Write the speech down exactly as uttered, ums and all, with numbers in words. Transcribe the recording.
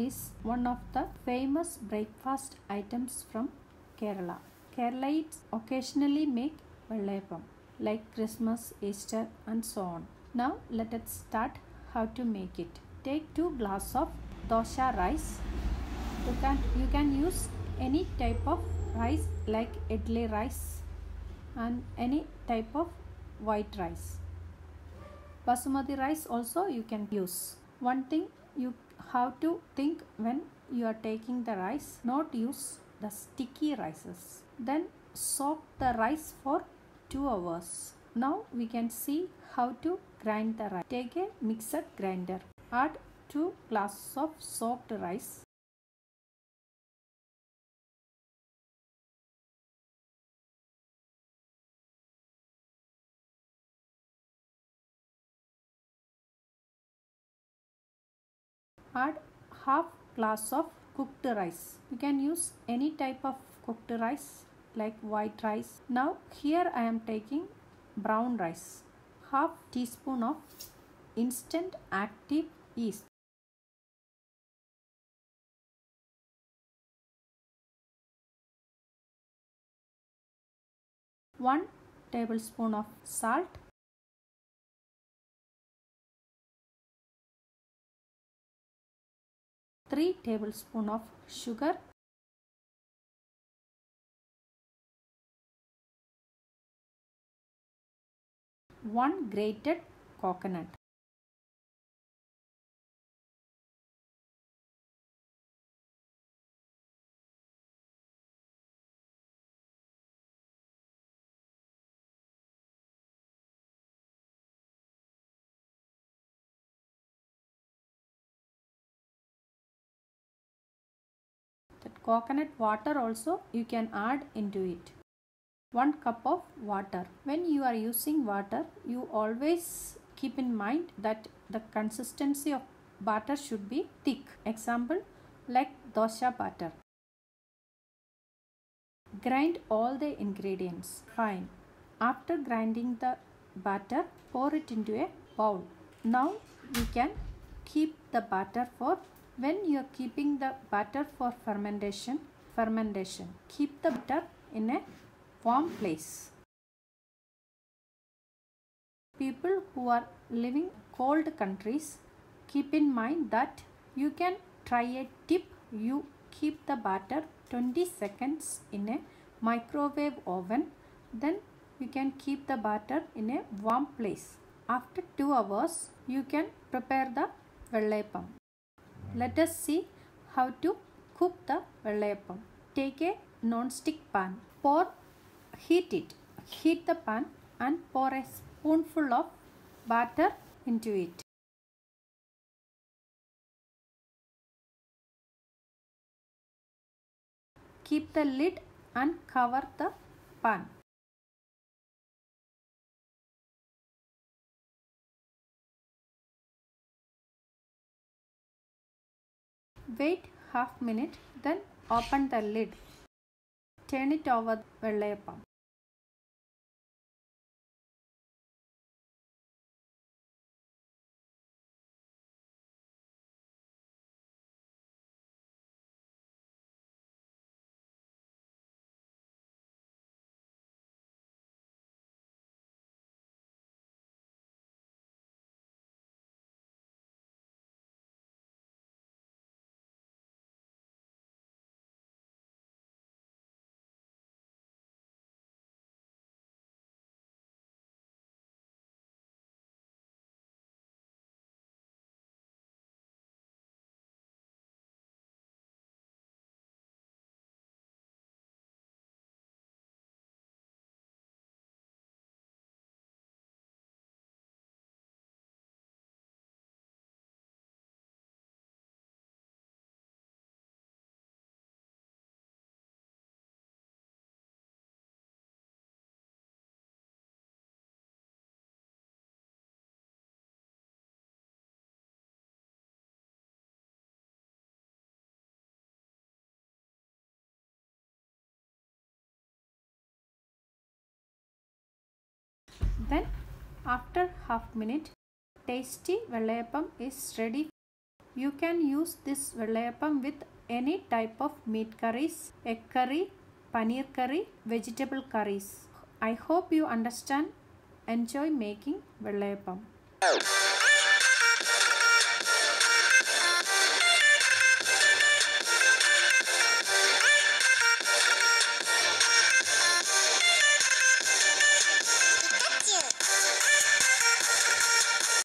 is one of the famous breakfast items from Kerala. Keralites occasionally make vellayappam like Christmas, Easter and so on. Now let us start how to make it. Take two glasses of dosha rice. You can, you can use any type of rice like idli rice and any type of white rice. Basmati rice also you can use. One thing you have to think when you are taking the rice, not use the sticky rices. Then soak the rice for two hours. Now we can see how to grind the rice. Take a mixer grinder. Add two glasses of soaked rice. Add half glass of cooked rice. You can use any type of cooked rice like white rice. Now here I am taking brown rice. Half teaspoon of instant active yeast. one tablespoon of salt. three tablespoons of sugar. one grated coconut. That coconut water also you can add into it. one cup of water. When you are using water, you always keep in mind that the consistency of batter should be thick. Example like dosha batter. Grind all the ingredients fine. After grinding the batter, pour it into a bowl. Now we can keep the batter for when you are keeping the batter for fermentation. Fermentation. Keep the batter in a warm place. People who are living cold countries, keep in mind that you can try a tip. You keep the batter twenty seconds in a microwave oven. Then you can keep the batter in a warm place. After two hours, you can prepare the vellayappam. Let us see how to cook the vellayappam. Take a non-stick pan. Pour Heat it. Heat the pan and pour a spoonful of batter into it. Keep the lid and cover the pan. Wait half minute, then open the lid. Turn it over the vellayappam. Then after half minute, tasty vellayappam is ready. You can use this vellayappam with any type of meat curries, egg curry, paneer curry, vegetable curries. I hope you understand. Enjoy making vellayappam.